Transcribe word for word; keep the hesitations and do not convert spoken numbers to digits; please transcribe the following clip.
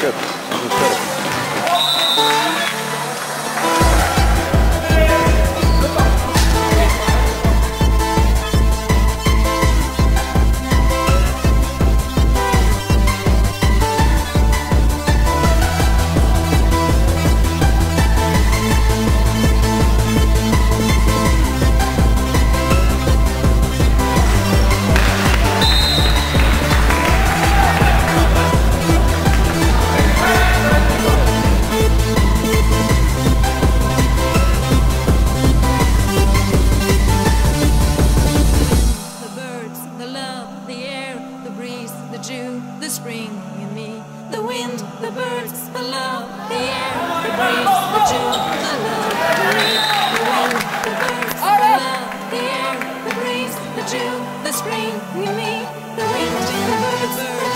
Good. Incredible. The spring in me, the wind, the birds, the love, the air, the breeze, the dew, the love, the wind, the wind, the birds, the love, the air, the breeze, the dew, the spring in me, the wind, the birds, the